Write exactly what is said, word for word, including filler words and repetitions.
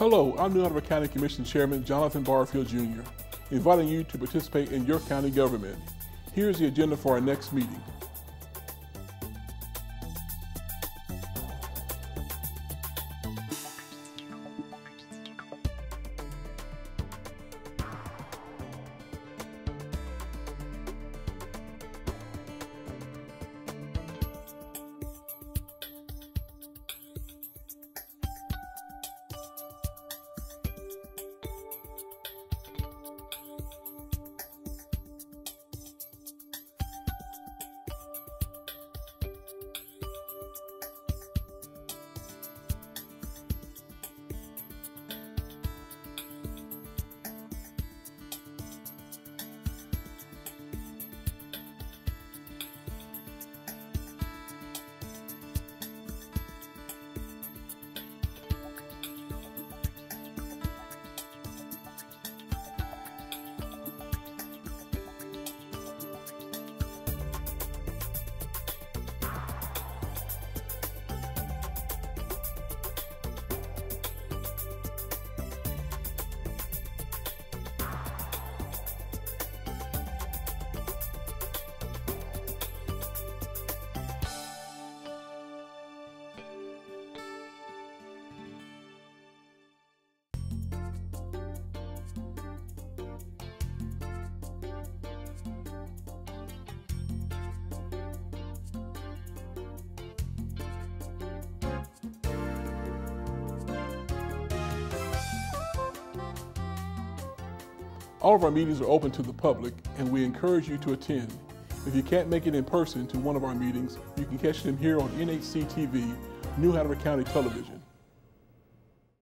Hello, I'm New Hanover County Commission Chairman Jonathan Barfield, Junior, inviting you to participate in your county government. Here's the agenda for our next meeting. All of our meetings are open to the public, and we encourage you to attend. If you can't make it in person to one of our meetings, you can catch them here on N H C T V, New Hanover County Television.